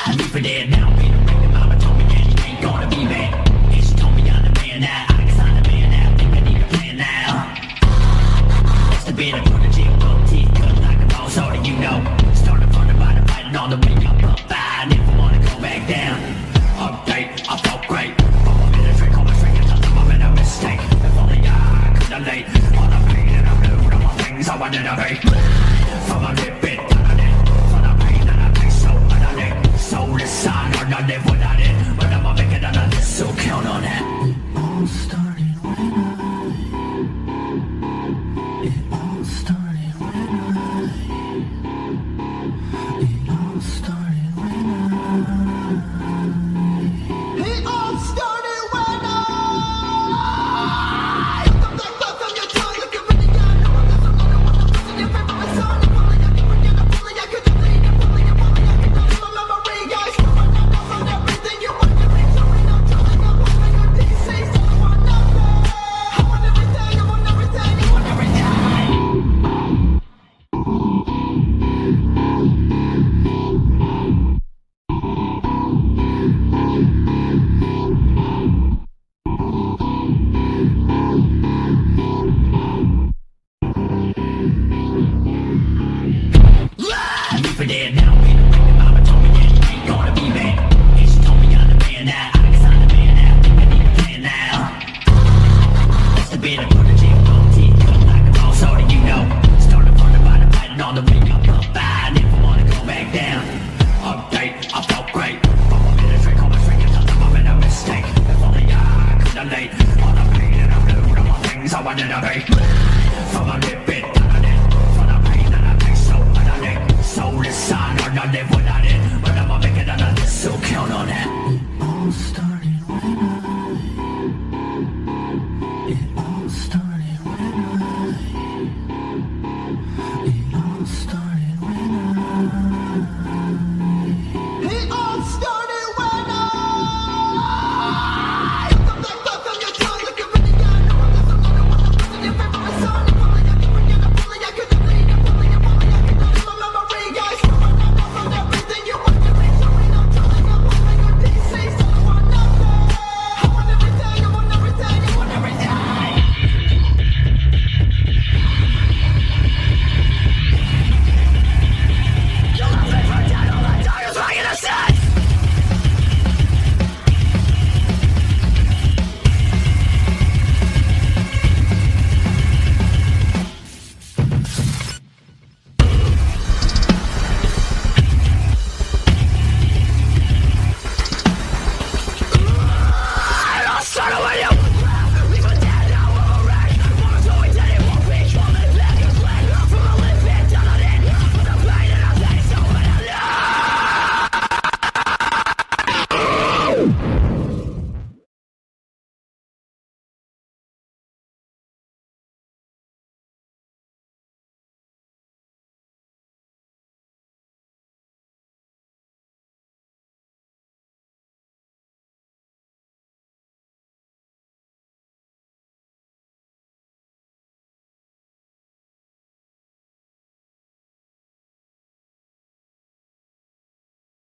Leave for dead now, ain't no breaking. Mama told me that you ain't gonna be back. And she told me I'm the man now. I guess I'm the man now. Think I need a plan now. That's the bit I put a jig up, teeth cut like a ball, so do you know. Started from the bottom, fighting on the way up, up. I never wanna go back down. Update, I felt great. But I'm in a trick, on my string, and tell them I'm in a mistake. If only I could have laid all the pain and I'm blue, all my things I wanted to be. From a lip bit, from the pain that I take so underneath. So this sign, or not live without it. But I'm making another this, so count on that. It all started when It all started when It all started when It all started when Come back up from your tongue, you can really got no one left alone. I want to listen your favorite song. If only I could forget, if only I could delete, if only I could delete my memory. Guys, you run out on everything you want to be. So ain't no telling I'm holding your DC. So I want nothing. I want everything, I want everything, I want everything. Leave for dead now, ain't no breaking. Mama told me that you ain't gonna be back. And she told me I'm the man now. I guess I'm the man now. Think I need a plan now. That's the bit I put a jig up, teeth cut like a ball, so do you know. Started from the bottom, fighting on the way up, up. I never wanna go back down. Update, I felt great. But I'm in a trick, on my string, and tell them I'm in a mistake. If only I could have laid all the pain and I'm blue, all my things I wanted to be. From a lip bit.